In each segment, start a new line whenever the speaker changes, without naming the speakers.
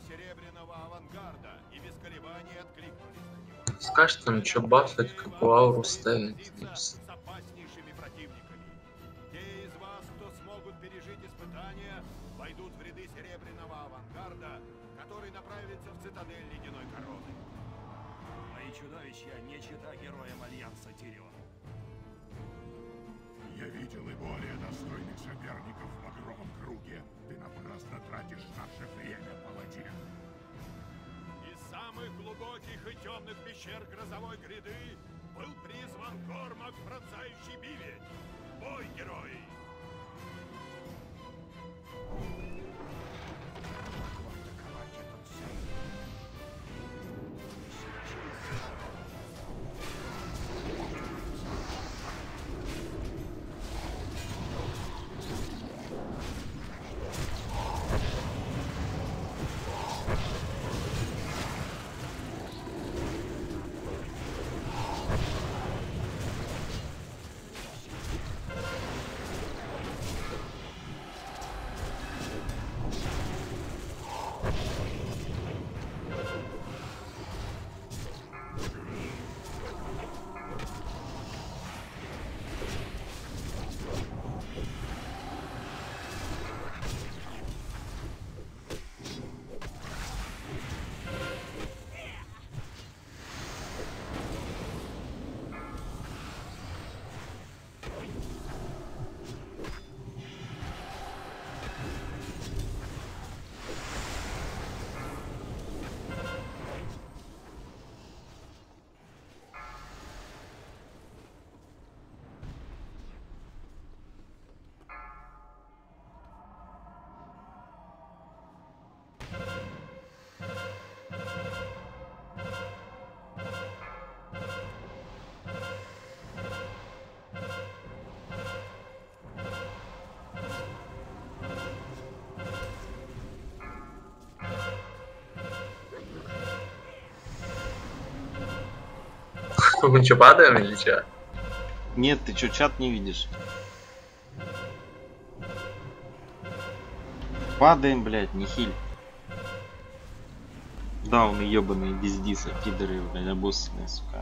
серебряного авангарда и без колебаний откликнулись на него.
Скажешь там, что бафать, какую ауру ставить.
С опаснейшими противниками. Те из вас, кто смогут пережить испытания, войдут в ряды серебряного авангарда, который направится в цитадель Ледяной Короны.
Мои чудовища не чета героям Альянса Тирион.
Я видел и более достойных соперников в багровом круге. Ты напрасно тратишь наше время, паладин.
Из самых глубоких и темных пещер грозовой гряды был призван Кормак Пронзающий Бивень. Бой, герои!
Мы что, падаем или что?
Нет, ты чё, чат не видишь? Падаем, блядь, не хиль. Дауны ебаные без диса, пидоры, блядь, обоссанные, сука.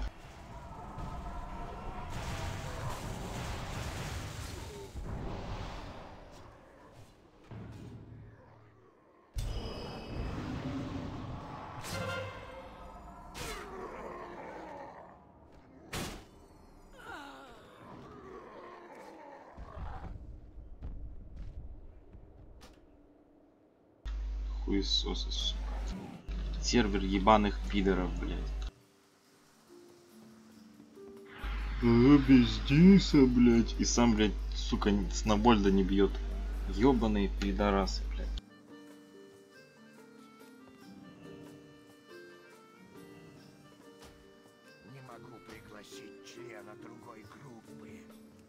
Хуесосы, сука. Сервер ебаных пидоров, блядь. Без диса, блядь. И сам, блядь, сука, Снобольда не бьет. Ебаные пидорасы, блядь.
Не могу пригласить члена другой группы.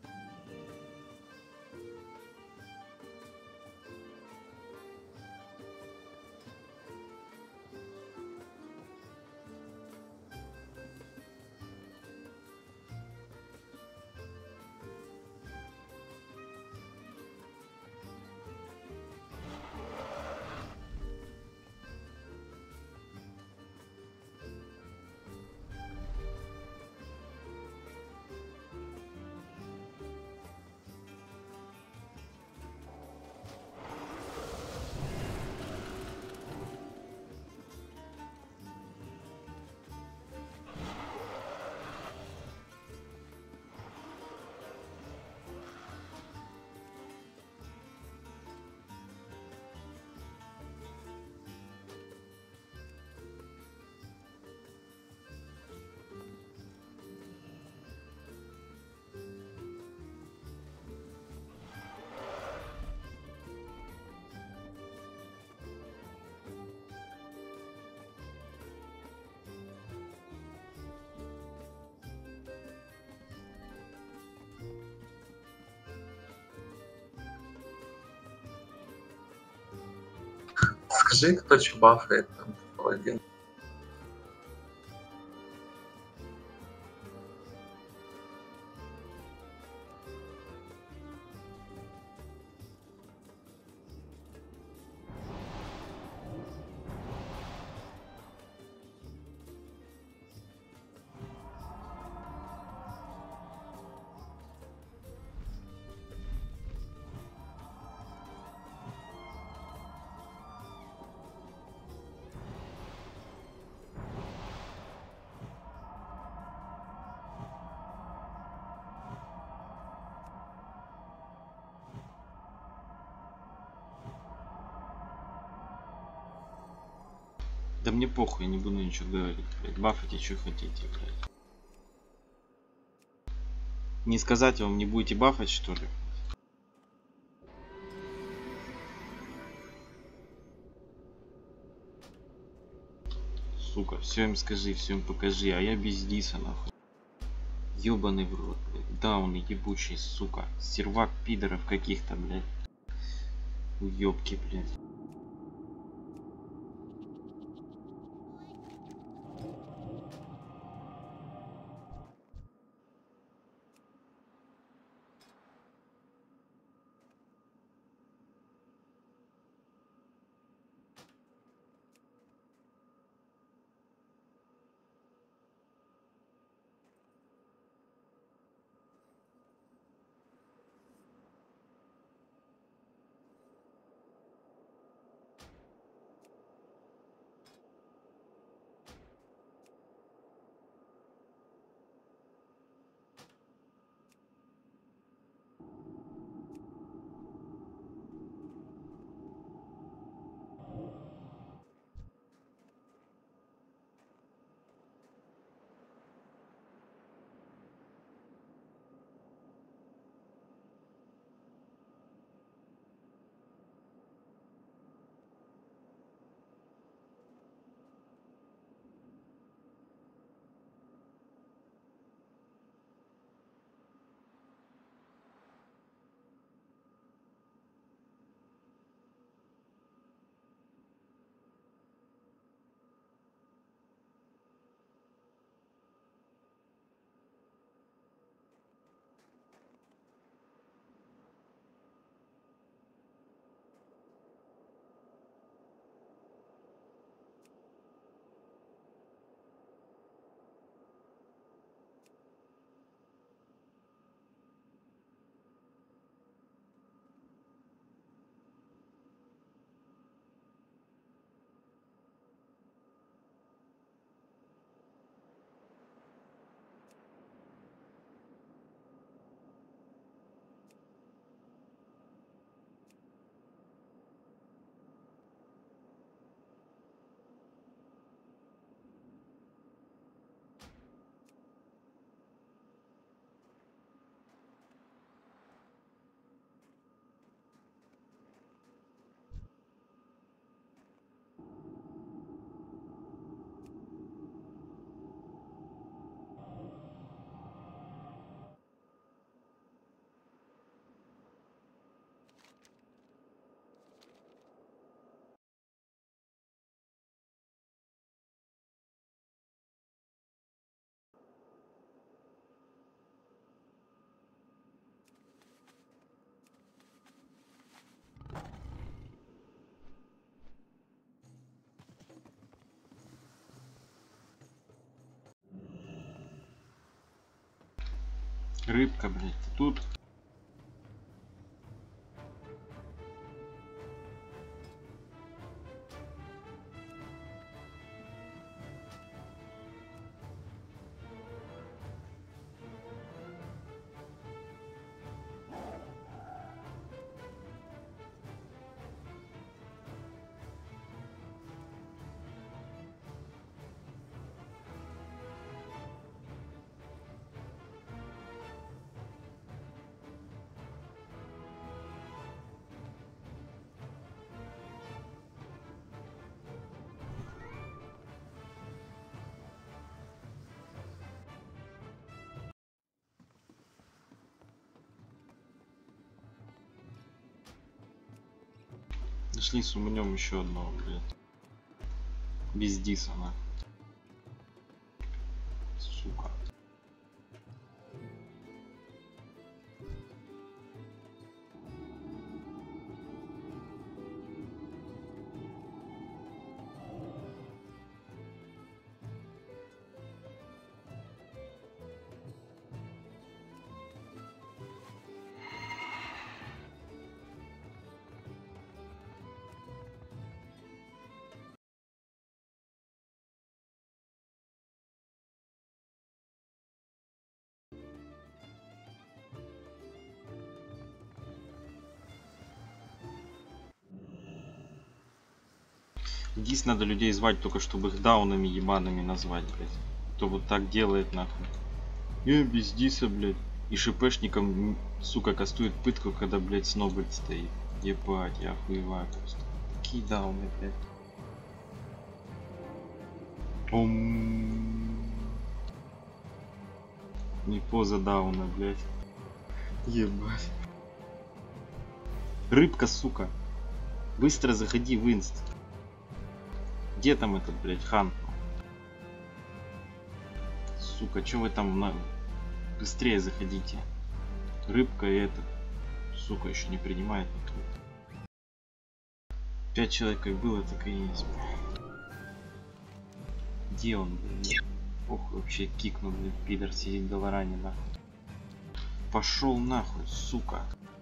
Скажи, кто что бафает там, паладин.
Да мне похуй, я не буду ничего говорить, блядь. Бафайте, что хотите, блядь. Не сказать вам, не будете бафать, что ли? Сука, все им скажи, все им покажи, а я без диса, нахуй. Ёбаный в рот, блядь. Дауны ебучий, сука. Сервак пидоров каких-то, блядь. Уёбки, блядь. Рыбка, блядь, ты тут? Нашли сумнем еще одного, блядь. Без диса, нахуй. Сука. Здесь надо людей звать только, чтобы их даунами ебаными назвать, блядь. Кто вот так делает, нахуй. Я без диса, блядь. И шипешникам, сука, кастует пытку, когда, блядь, Снобельд стоит. Ебать, я охуеваю просто. Какие дауны, блядь. Не поза дауна, блядь. Ебать. Рыбка, сука. Быстро заходи в инст. Где там этот, блядь, хан? Сука, чё вы там быстрее заходите? Рыбка и это. Сука, еще не принимает никто. 5 человек как было, так и есть. Где он, блядь? Ох, вообще кикнул, блядь, пидор сидит в Долоране, нахуй. Пошел нахуй, сука.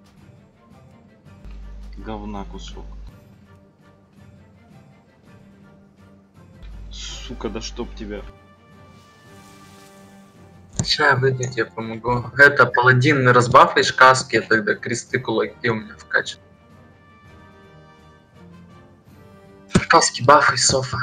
Говна кусок. Сука, да чтоб тебя.
Сейчас выйду, я тебе помогу. Это паладин, разбафаешь каски, тогда кресты, кулаки у меня вкачан. Каски бафай, Софа.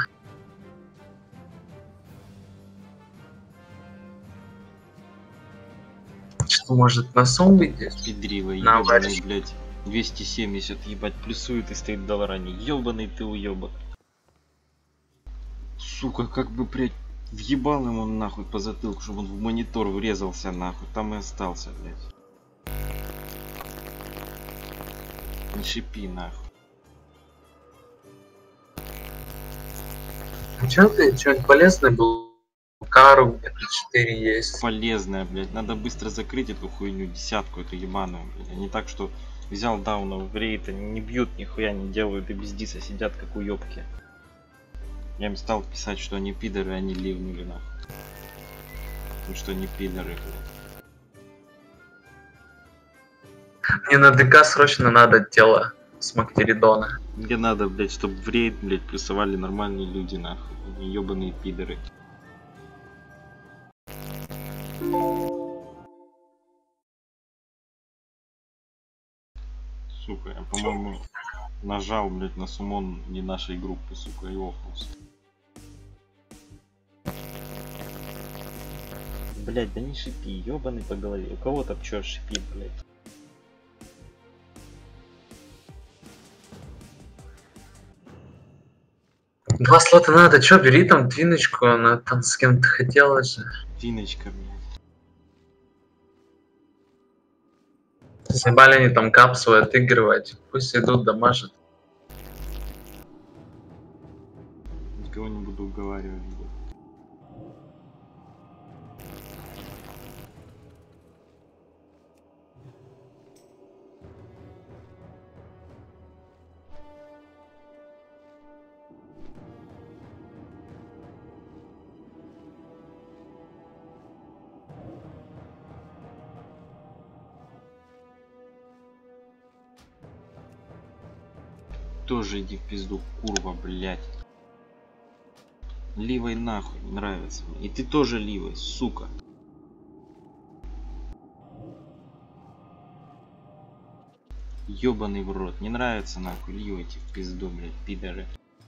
Что, может, на сон выйдешь?
Педрила,
На,
ебаный, блядь. 270, ебать, плюсует и стоит в Долоране. Ебаный ты уебок. Сука, как бы, блядь, въебал ему нахуй по затылку, чтобы он в монитор врезался нахуй. Там и остался, блядь. Не шипи нахуй.
А чё ты, что-нибудь полезное был? Кару где-то 4 есть.
Полезная, блядь. Надо быстро закрыть эту хуйню, десятку эту ебаную, блядь. А не так, что взял дауна в рейд, они не бьют, нихуя не делают и без диса сидят как уебки. Я им стал писать, что они пидоры, они ливнули нахуй. Ну что они пидоры, блядь.
Мне на ДК срочно надо тело с Мактеридона.
Мне надо, блядь, чтобы в рейд, блядь, плюсовали нормальные люди, нахуй. Не ебаные пидоры. Сука, я, по-моему, нажал, блядь, на суммон не нашей группы, сука, и охнулся. Блядь, да не шипи, ебаный по голове. У кого-то пчёр шипит, блядь.
Два слота надо, чё, бери там двиночку, она там с кем-то хотела же.
Финочка, блядь.
Заебали они там капсулы отыгрывать, пусть идут дамажат.
Никого не буду уговаривать, блядь. Тоже иди в пизду, курва, блядь. Ливой нахуй, не нравится мне. И ты тоже ливой, сука. Ёбаный в рот, не нравится нахуй, ливайте в пизду, блядь, пидоры.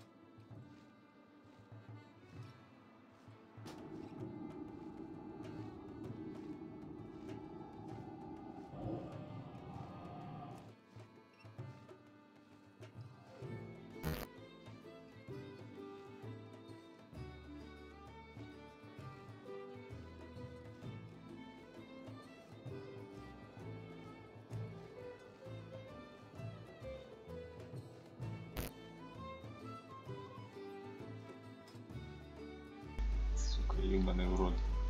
Сука, ебаный в рот.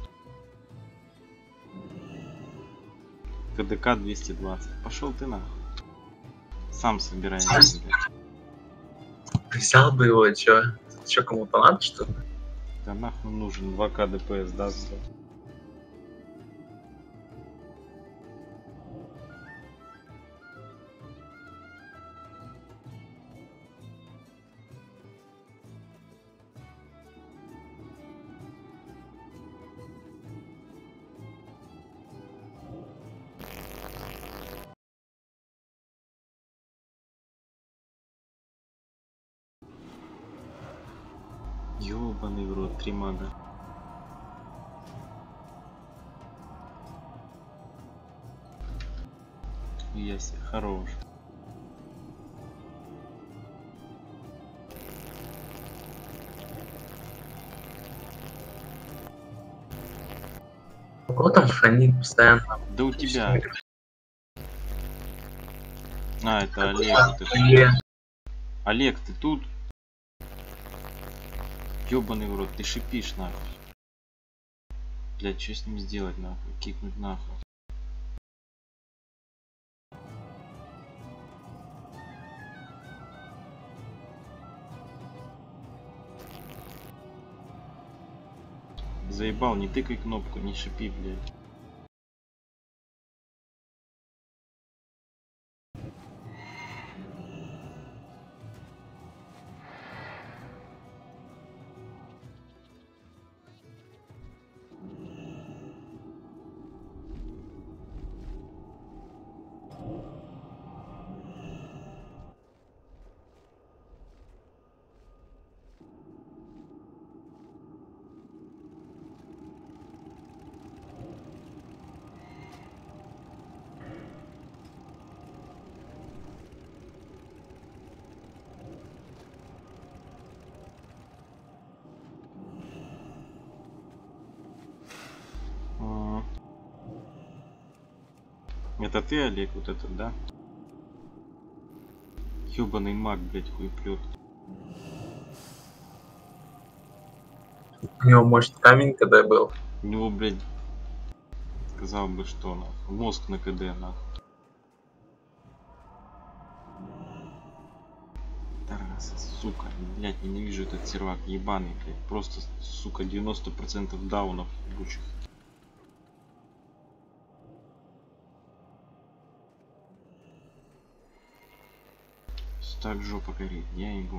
КДК 220. Пошел ты нахуй. Сам собирай, блядь.
Взял бы его, чё? Чё, кому-то надо, что ли?
Да нахуй нужен 2К ДПС даст, блядь. Ёбаный в рот, 3 мага. Яся, хорош.
Кого там фонит постоянно?
Да у тебя. А, это Олег. Вот это.
Или
Олег, ты тут? Ёбаный в рот, ты шипишь нахуй. Блять, что с ним сделать нахуй? Кикнуть нахуй. Заебал, не тыкай кнопку, не шипи, блядь. Это ты, Олег, вот этот, да? Ёбаный маг, блядь, хуеплет.
у него, может, камень когда был?
У него, блядь, сказал бы, что нахуй. Мозг на КД, нахуй. Тарас, сука, блядь, ненавижу этот сервак ебаный, блядь. Просто, сука, 90% даунов ебучих. Так жопа горит, я ебу.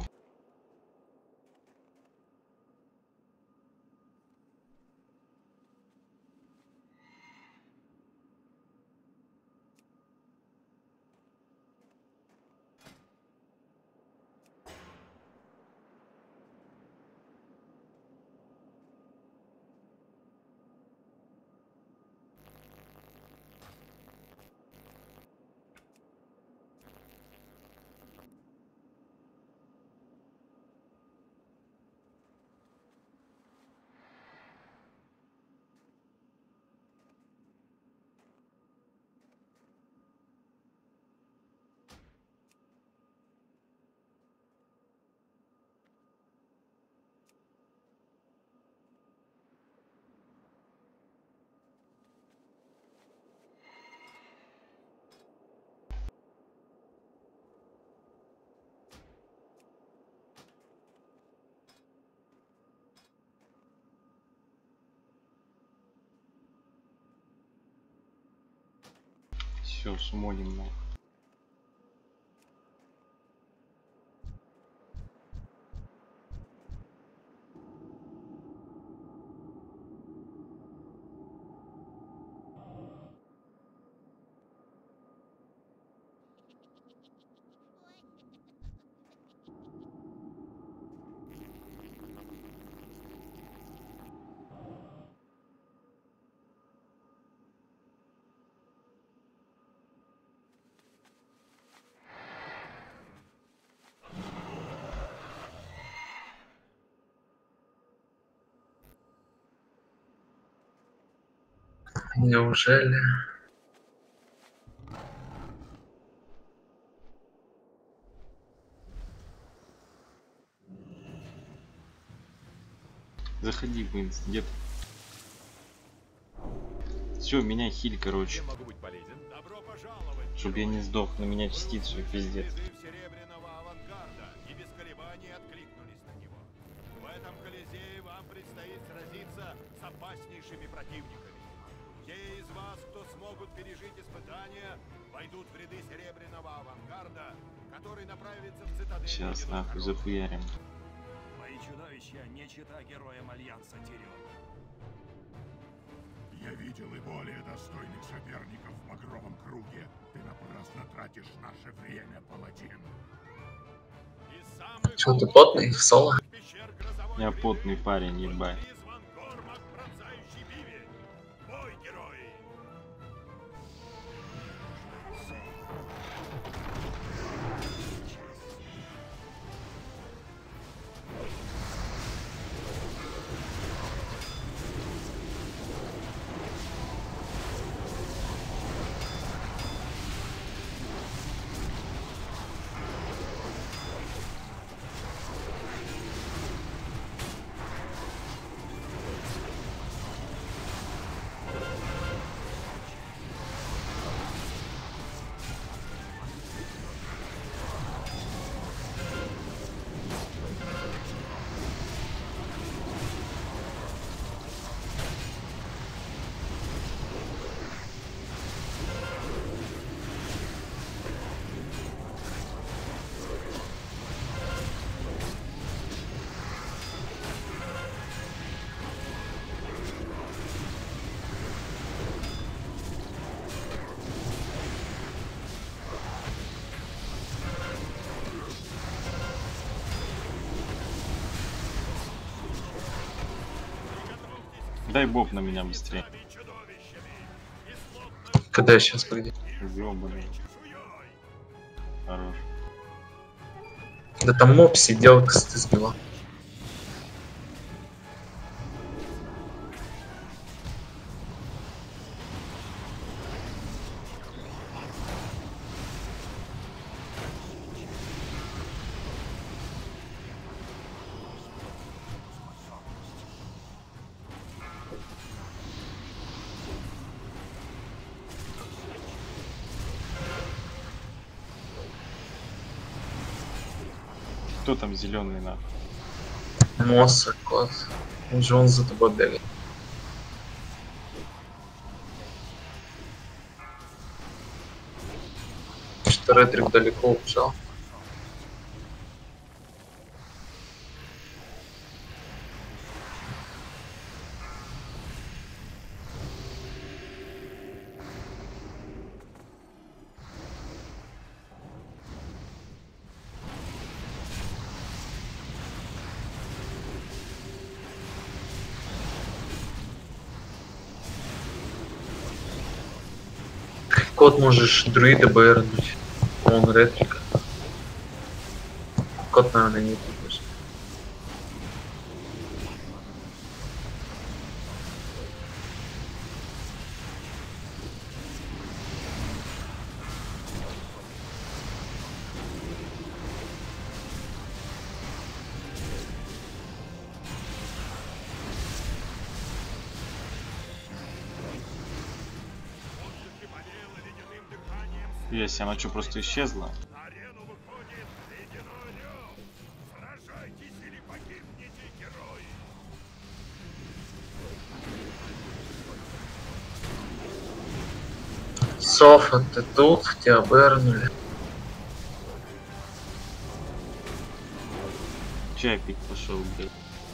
Все, сумоним нахуй.
Неужели?
Заходи в инст, дед. Все, меня хиль, короче.
Чем могу быть полезен? Добро пожаловать,
Чтобы я не сдох, на меня частицу и пиздец.
призыв Серебряного авангарда и без колебаний откликнулись на него. В этом Колизее вам предстоит сразиться с опаснейшими противниками. Те из вас, кто смогут пережить испытания, войдут в ряды Серебряного авангарда, который направится в цитадель.
Сейчас
Ледяной
нахуй
Короны.
захуярим.
Мои чудовища не чита героям Альянса Тирион.
Я видел и более достойных соперников в багровом круге. Ты напрасно тратишь наше время, паладин.
Из самых
Чё ты потный в соло?
пещер грозовой
Я потный парень, ебать.
Призван Гормак, пронзающий бивень. Бой, герои!
Дай боб на меня быстрее.
Когда я сейчас придет?
Ёбаный. Хорош.
Да там моб сидел, кстати, сбила.
Кто там зеленый нахуй?
Мосса, кот. Он за тобой бегает. Что ретрик далеко убежал. Кот можешь друида БРнуть. Он ретрик. Кот, наверное, не тупишь.
Если она что, просто исчезла?
На арену выходит ледяной рев. Сражайтесь или погибнете, герои!
Софа, ты тут? Тебя БРнули.
Чай пить пошел, блядь.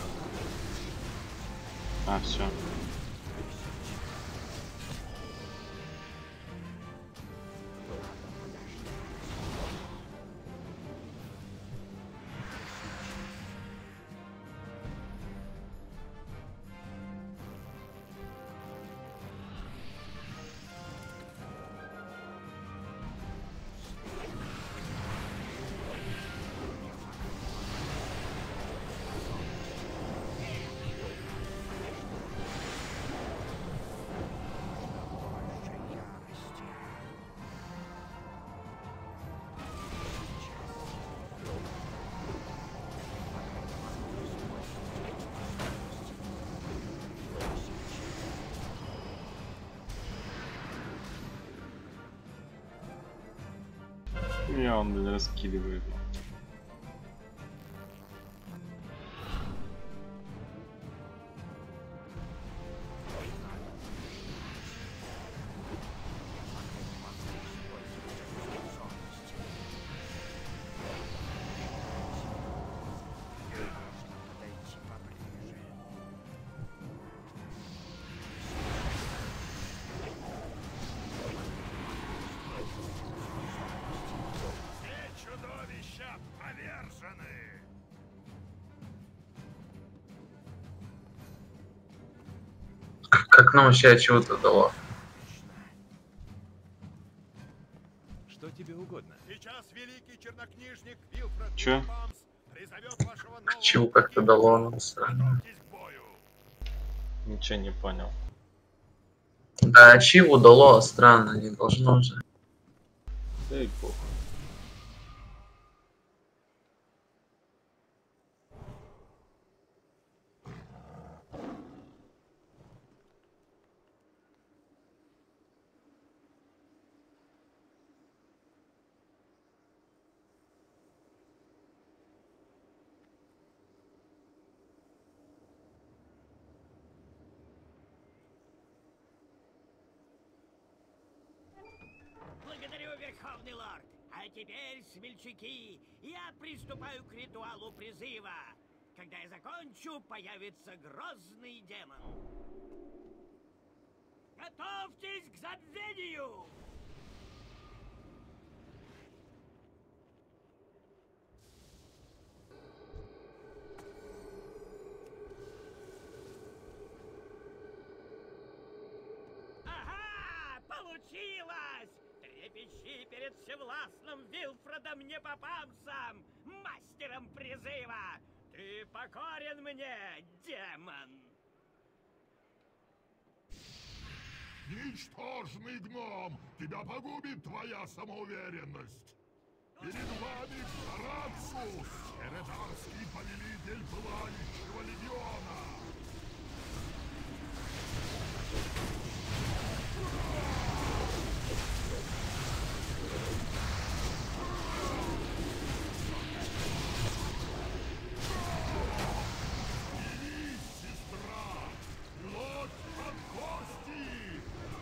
А, все. Меня он, блин, раскидывает.
Чудовища
Как нам вообще чего-то дало?
Что тебе угодно?
Сейчас великий чернокнижник Вилфред
Чё?
Бамс призовет вашего нового
Чего как-то дало нам сразу?
Готовьтесь к бою.
Ничего не понял.
Да, чего дало, странно, не должно же.
Да и похуй.
Благодарю, Верховный Лорд. А теперь, смельчаки, я приступаю к ритуалу призыва. Когда я закончу, появится грозный демон. Готовьтесь к забвению! Ага! Получилось! Трепещи перед всевластным Вилфредом Непопамсом, мастером призыва! Ты покорен мне, демон!
Ничтожный гном! Тебя погубит твоя самоуверенность! Перед вами Караксус, эредарский повелитель Пылающего легиона! Явись, сестра! Плоть от кости!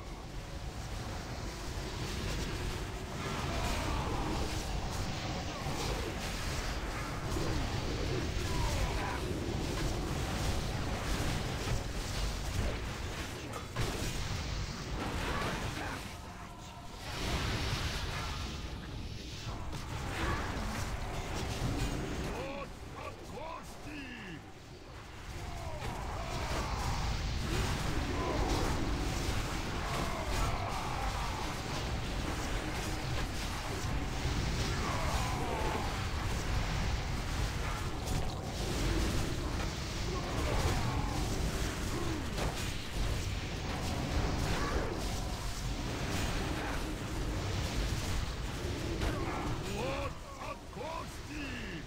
Плоть от кости! Плоть от кости!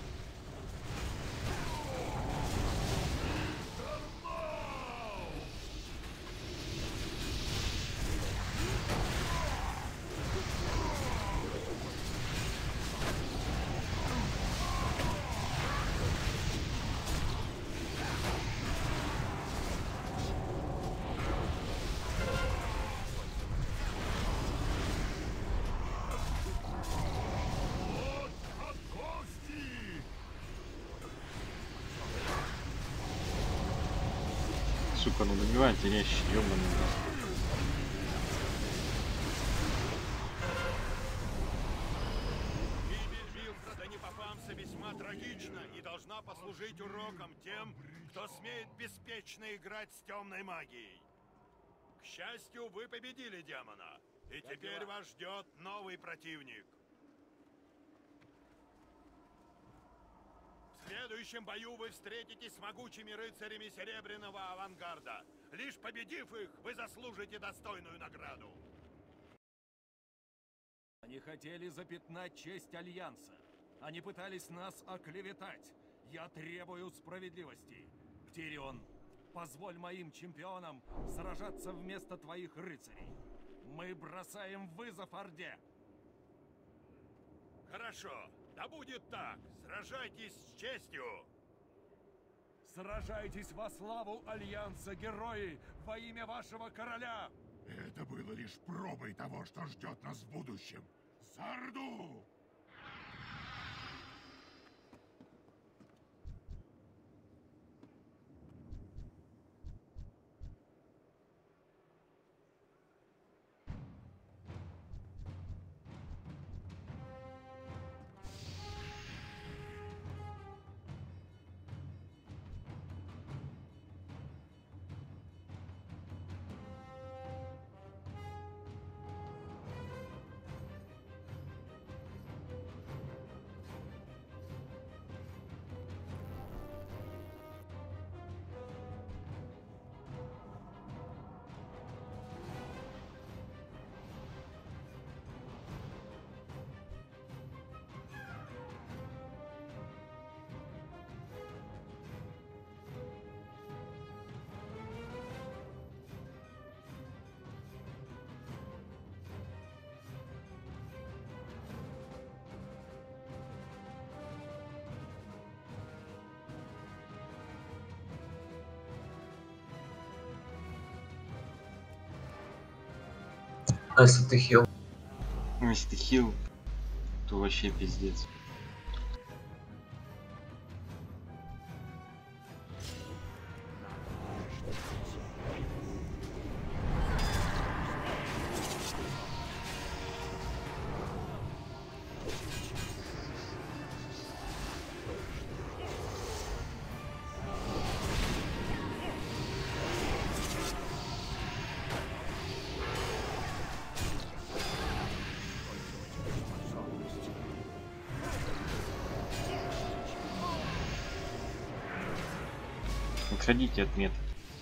Инфернал! Плоть от кости!
Сука, ну добивайте резче, ёбаный.
Гибель Вилфреда Непопамса весьма трагична и должна послужить уроком тем, кто смеет беспечно играть с темной магией. К счастью, вы победили демона, и теперь вас ждет новый противник. В следующем бою вы встретитесь с могучими рыцарями Серебряного Авангарда. Лишь победив их, вы заслужите достойную награду.
Они хотели запятнать честь Альянса. Они пытались нас оклеветать. Я требую справедливости. Тирион, позволь моим чемпионам сражаться вместо твоих рыцарей. Мы бросаем вызов Орде.
Хорошо, да будет так. Сражайтесь с честью.
Сражайтесь во славу Альянса, герои, во имя вашего короля!
Это было лишь пробой того, что ждет нас в будущем. За Орду!
А если ты хил?
Ну, если ты хил, то вообще пиздец. Отходите от мета.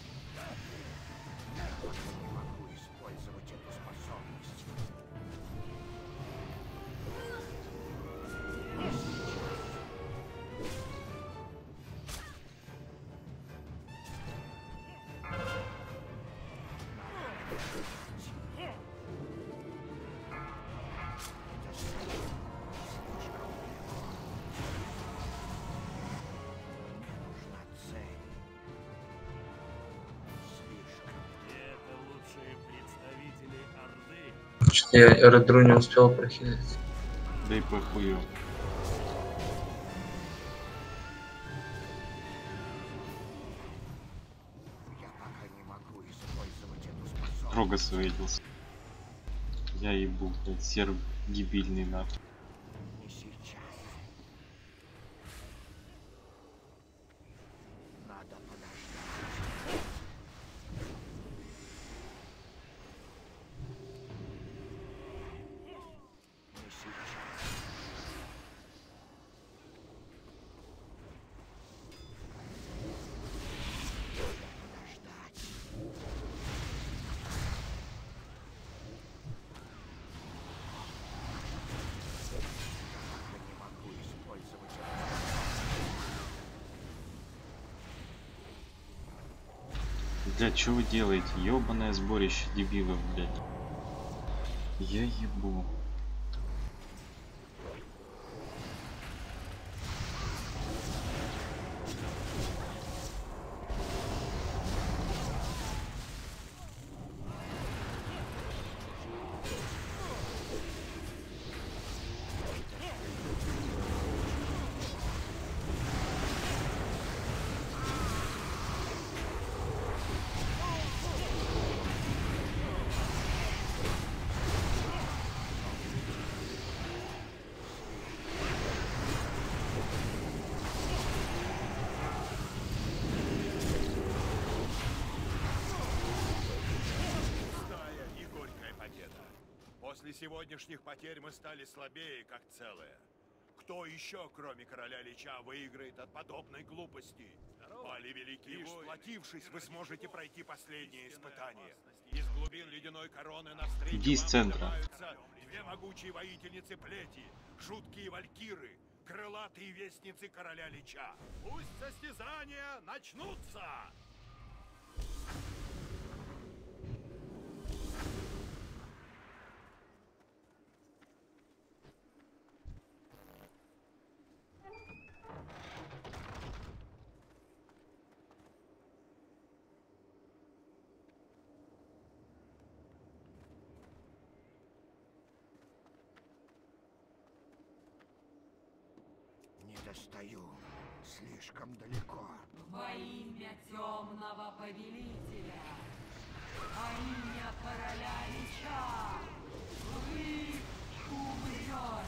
Что-то я Редру не успел прохилить.
Да и похую. Рогас увиделся. Я ебу, блядь, серв дебильный нахуй. Блядь, что вы делаете? Ёбаное сборище дебилов, блядь. Я ебу.
После сегодняшних потерь мы стали слабее, как целое. Кто еще, кроме короля Лича, выиграет от подобной глупости? Пали велики, лишь сплотившись, вы сможете пройти последнее испытание. Из глубин ледяной короны навстречу
Иди с центра.
две могучие воительницы плети, жуткие валькиры, крылатые вестницы короля Лича. Пусть состязания начнутся!
Не достаю. Слишком далеко.
Во имя темного повелителя, во имя короля Лича, вы умрете.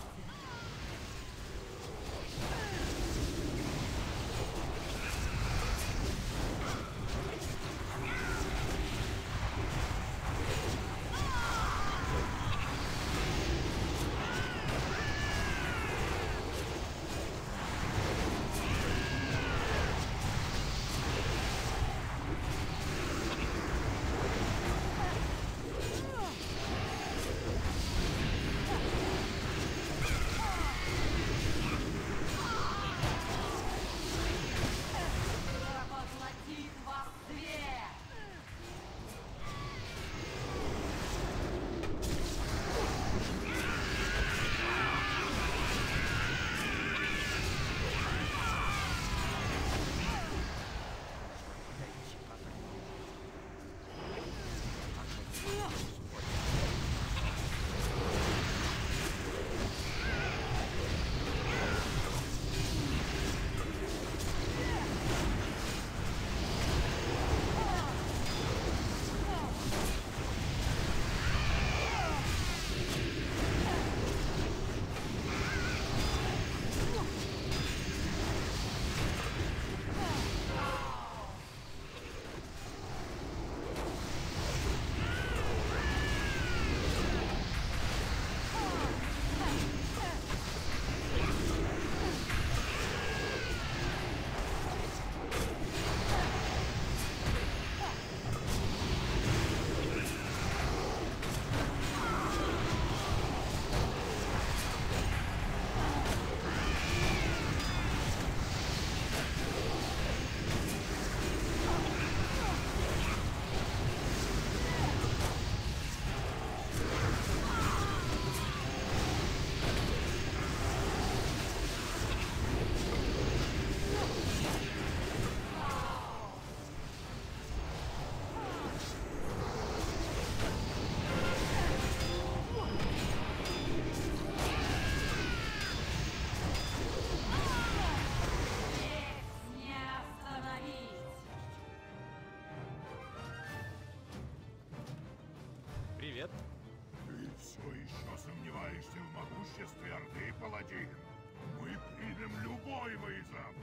Привет.
Ты все еще сомневаешься в могуществе Орды, паладин? Мы примем любой вызов.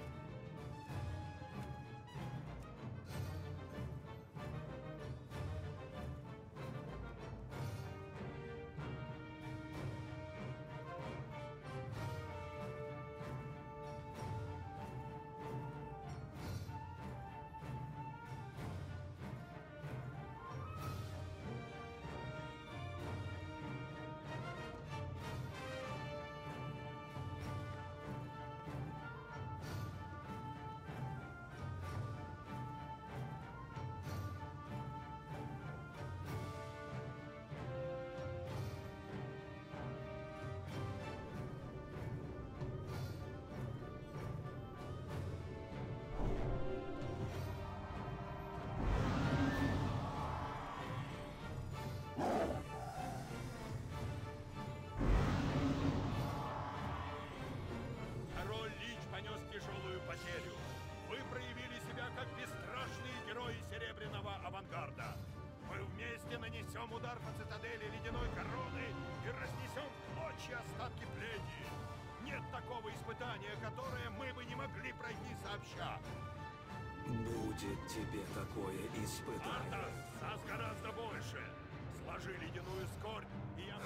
Король Лич понес тяжелую потерю. Вы проявили себя как бесстрашные герои Серебряного авангарда. Мы вместе нанесем удар по цитадели Ледяной Короны и разнесем в клочья остатки плети. Нет такого испытания, которое мы бы не могли пройти сообща.
Будет тебе такое испытание.
Артас, нас гораздо больше. Сложи ледяную скорбь, и я...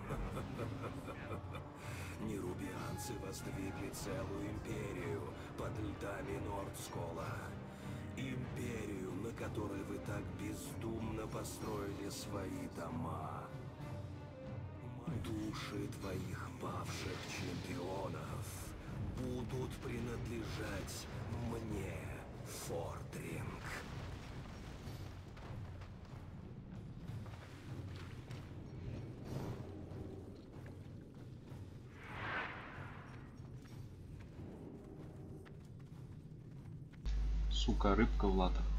Нерубианцы воздвигли целую империю под льдами Нордскола. Империю, на которой вы так бездумно построили свои дома. Души твоих павших чемпионов будут принадлежать мне, Фордринг.
Сука, рыбка в латах.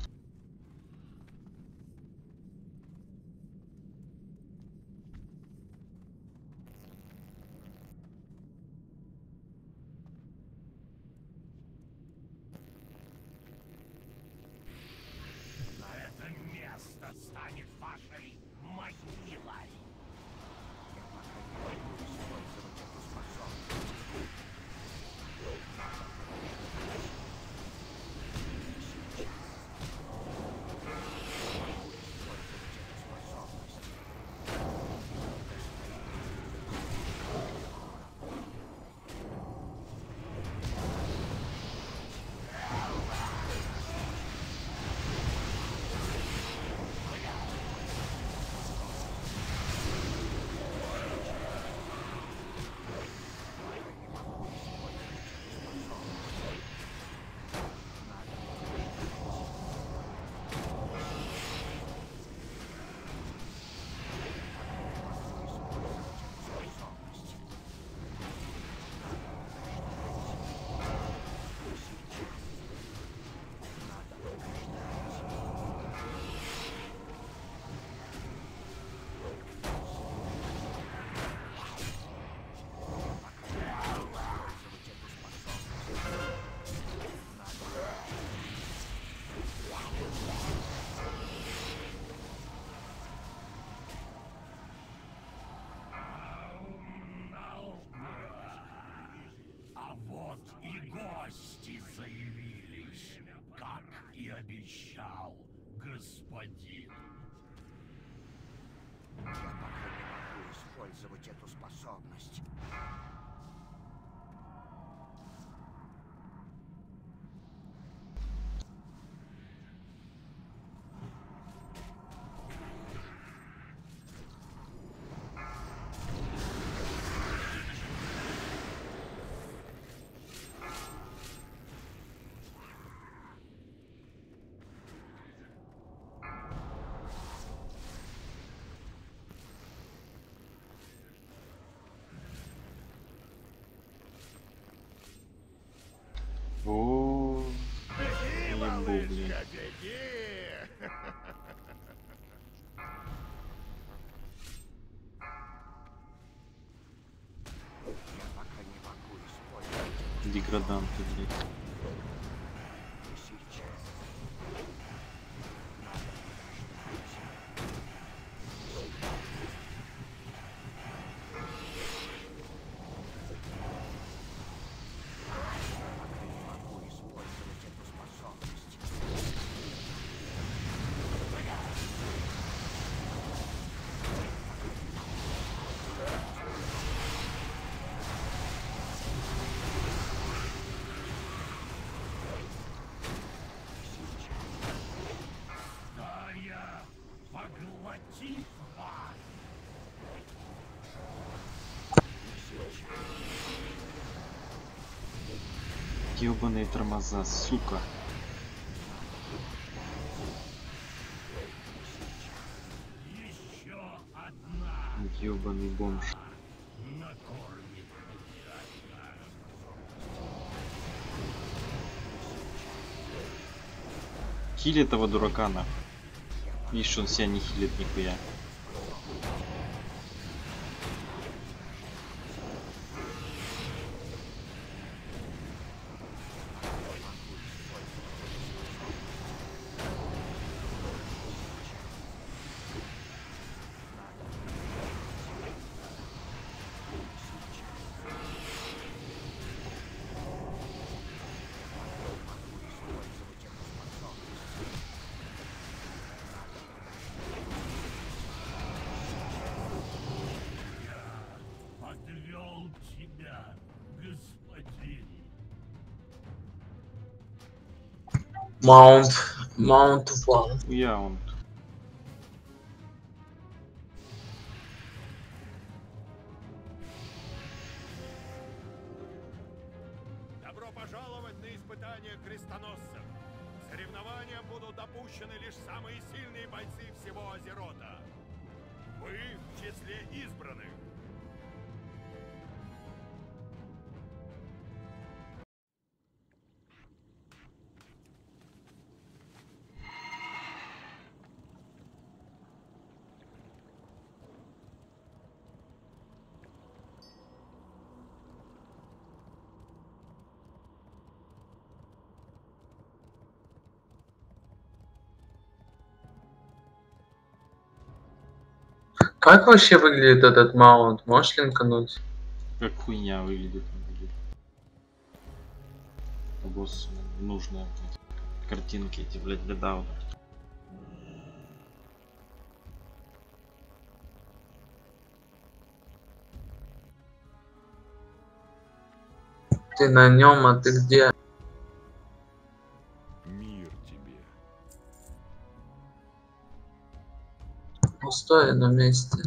Это место станет вашей могилой. А вот и гости заявились, как и обещал господин.
Я пока не могу использовать эту способность.
О,
Беги,
ебу,
малышка,
блин.
беги!
Я пока не могу использовать
Деграданты, блядь.
это сейчас. Надо подождать.
Ёбаные тормоза, сука.
Еще одна
Ёбаный бомж.
накормит хозяина.
Хили этого дурака нахуй. Видишь, он себя не хилит нихуя.
Подвел тебя, господин.
Маунт упал.
Я он.
Добро пожаловать на испытание крестоносцев. К соревнованиям будут допущены лишь самые сильные бойцы всего Азерота. Вы в числе избранных.
Как вообще выглядит этот маунт? Можешь линкануть?
Как хуйня выглядит. Босс, нужно картинки эти, блядь, для дауна.
Ты на нем, а ты где?
Мир тебе.
Пустой на месте.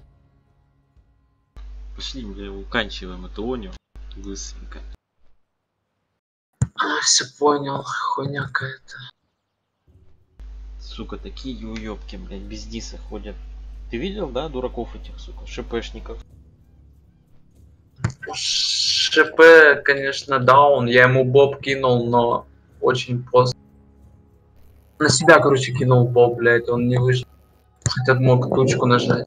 Пошли, бля, уканчиваем эту оню. Быстренько.
Все понял, хуйня какая-то.
Сука, такие уёбки, блядь, без диса ходят. Ты видел, да, дураков этих, сука, шпшников?
ШП, конечно, даун. Я ему боб кинул, но очень поздно. На себя, короче, кинул боб, блядь, он не выжил. Хотя мог тучку нажать.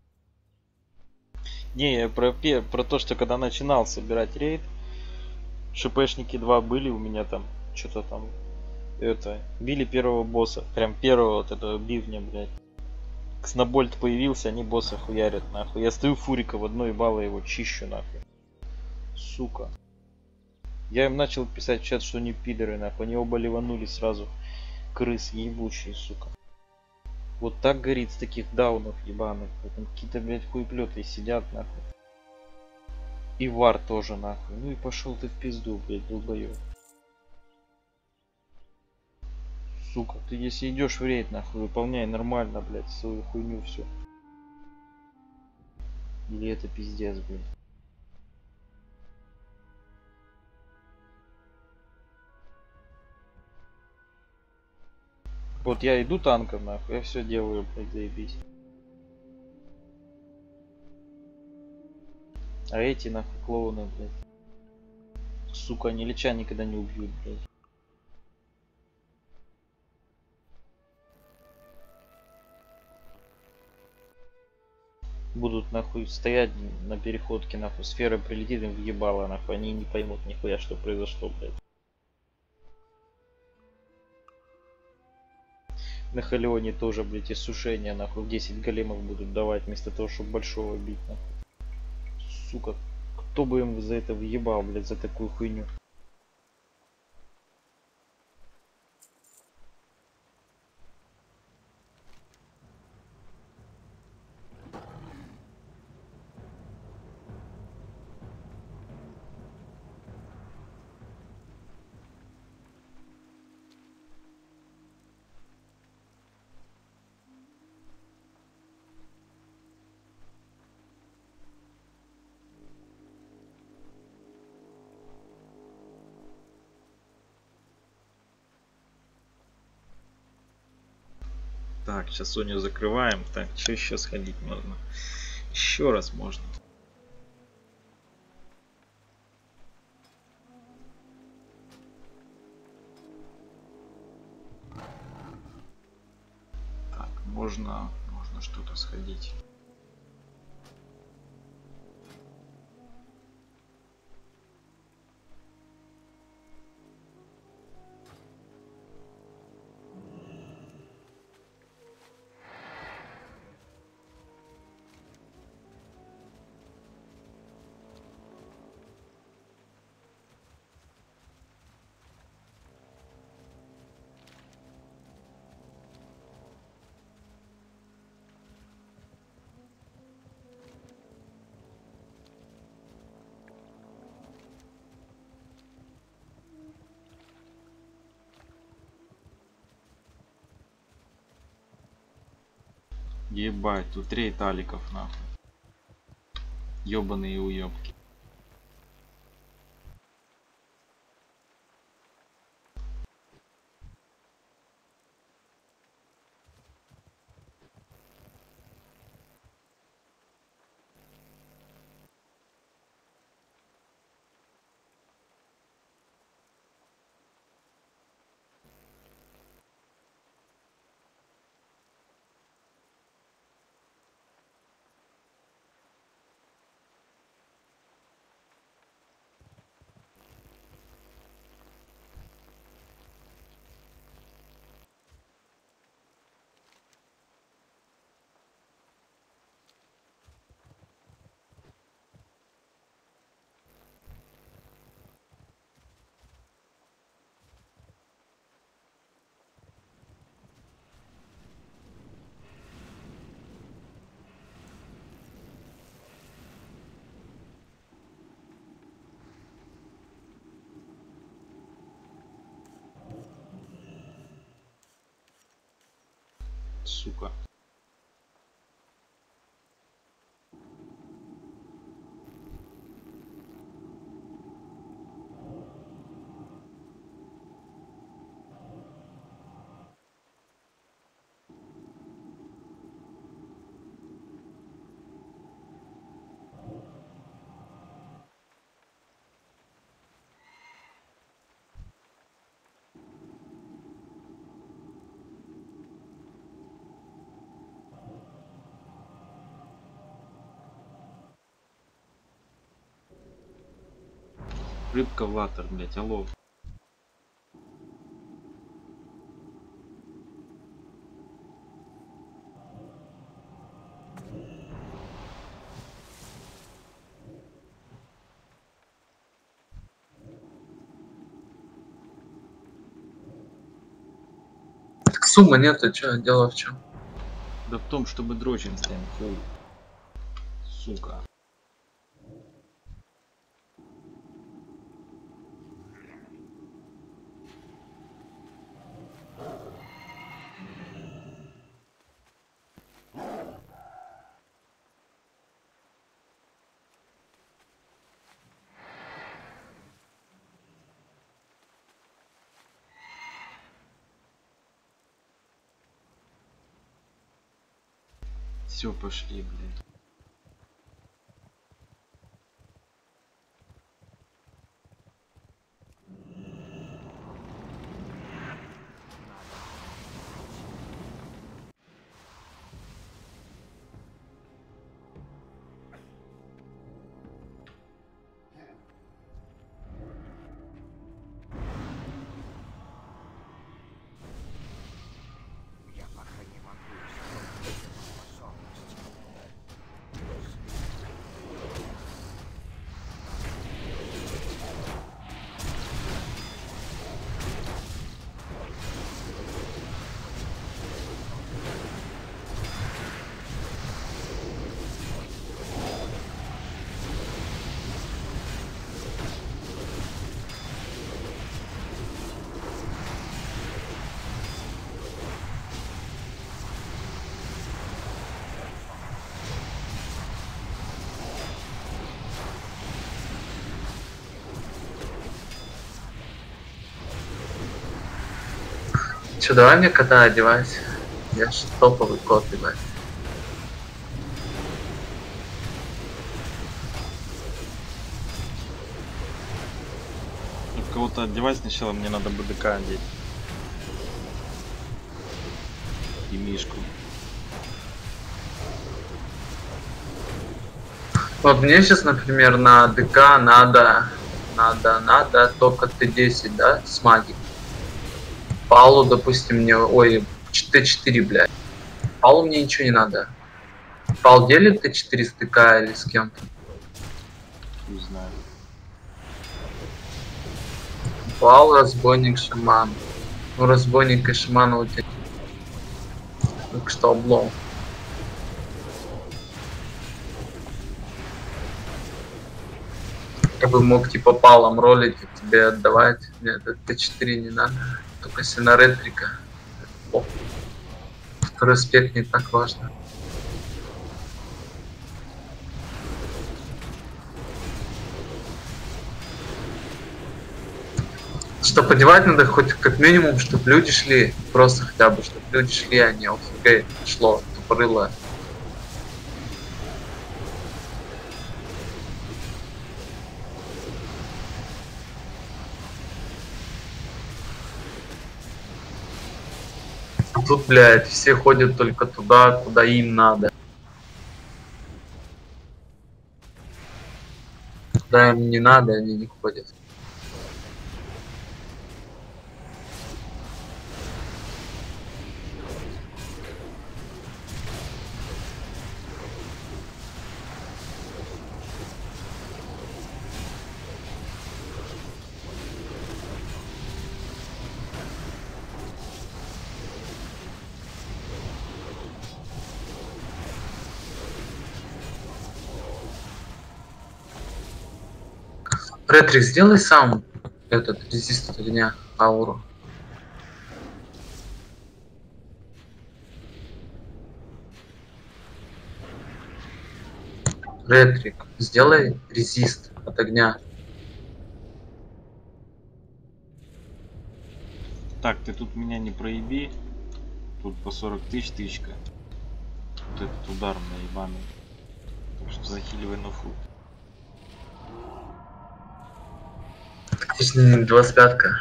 Не, я про то, что когда начинал собирать рейд, ШПшники 2 были у меня там, что-то там, это, били первого босса, прям первого вот этого бивня, блядь. Кснобольт появился, они босса хуярят, нахуй. Я стою фурика в одной ебало его чищу, нахуй. Сука. Я им начал писать в чат, что они пидоры, нахуй. Они оба ливанули сразу. Крысы ебучие, сука. Вот так горит с таких даунов ебаных. Там какие-то, блядь, хуеплеты сидят, нахуй. И вар тоже, нахуй. Ну и пошел ты в пизду, блядь, долбоёб. Сука, ты если идешь в рейд, нахуй, выполняй нормально, блядь, свою хуйню всю. Или это пиздец, блядь. Вот я иду танком, нахуй, я все делаю, блядь, заебись. А эти, нахуй, клоуны, блядь. Сука, они леча никогда не убьют, блядь. Будут, нахуй, стоять на переходке, нахуй, сфера прилетит им въебало, нахуй, они не поймут нихуя, что произошло, блядь. На Халионе тоже, блядь, иссушение, нахуй, в 10 големов будут давать, вместо того, чтобы большого бить, нахуй. Сука, кто бы им за это въебал, блядь, за такую хуйню. Так, сейчас Соню закрываем. Так, что еще сходить можно? Еще раз можно. Так, можно что-то сходить. Ебать, тут 3 таликов нахуй. Ёбаные уёбки. Сука. Рыбка ватер, блять, алло.
Так суммы нету, чё, дело в чем?
Да в том, чтобы дрочим ставим, хуй. Сука. Все, пошли, блядь.
Че, давай мне кота одевать? Я ж топовый кот, ебать.
Кого-то одевать сначала, мне надо БДК одеть. И Мишку.
Вот мне сейчас, например, на ДК надо только Т10, да, с магией. Палу, допустим, мне, ой, Т4, блядь. Палу мне ничего не надо. Пал делит Т4 с ДК или с кем-то?
Не знаю.
Пал, разбойник, шаман. Ну, разбойник и шамана у тебя. Так что облом. Я бы мог типа палом ролить и тебе отдавать. Нет, Т4 не надо. Только если на ретрика. Второй аспект не так важно. Что подевать надо хоть как минимум, чтобы люди шли. Просто хотя бы, чтобы люди шли, а не ОФГ шло тупорылое. Тут, блядь, все ходят только туда, куда им надо. Куда им не надо, они не ходят. Ретрик, сделай сам этот резист огня, ауру. Ретрик, сделай резист от огня.
Так, ты тут меня не проеби. Тут по 40 тысяч тычка. Вот этот удар наебаный. Так что захиливай на фут.
Отлично, 25-ка.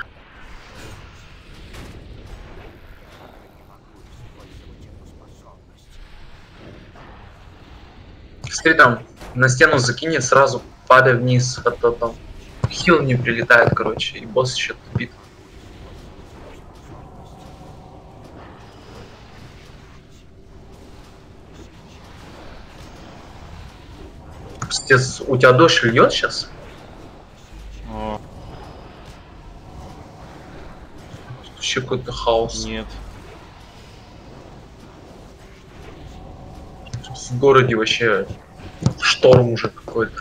Смотри, там на стену закинет, сразу падай вниз, а то там хил не прилетает, короче, и босс еще тупит. Пиздец, у тебя дождь льет сейчас?
О,
Вообще какой-то хаос.
нет.
В городе вообще шторм уже какой-то.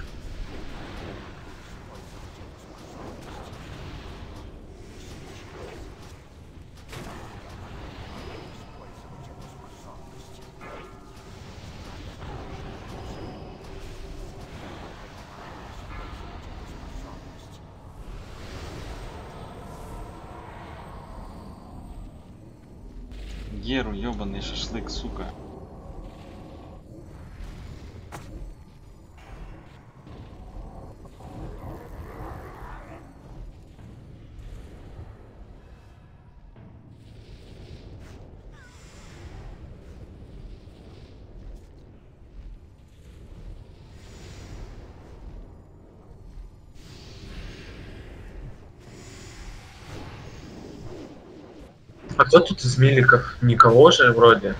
Геру, ёбаный шашлык, сука.
А кто тут из миликов? Никого же вроде.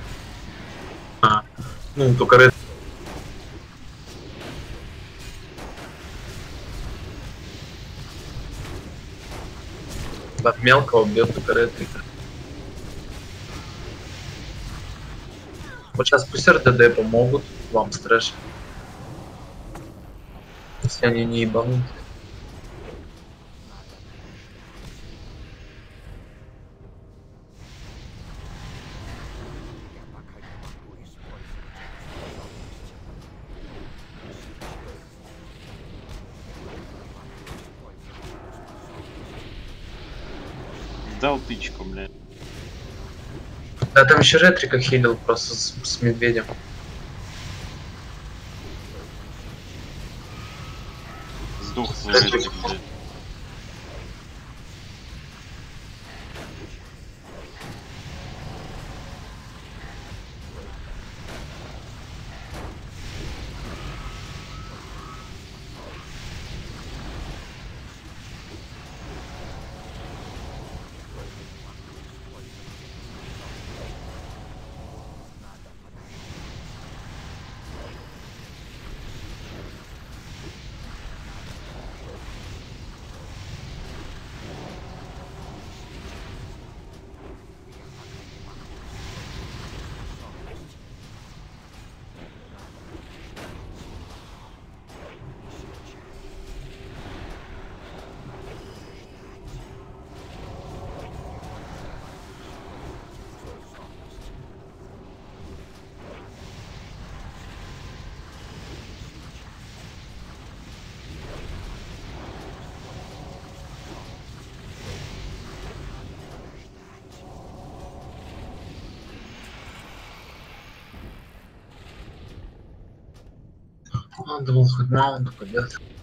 Ну, только Ред. От мелкого бьет только Редрика. Вот сейчас пусть РДД помогут вам с трэшем. Если они не ебанут.
Дал тычку, блядь.
Да там еще Ретрика хилил просто с медведем.
Сдох свой Ретрик, блядь.
Он думал, хоть маунт пойдет.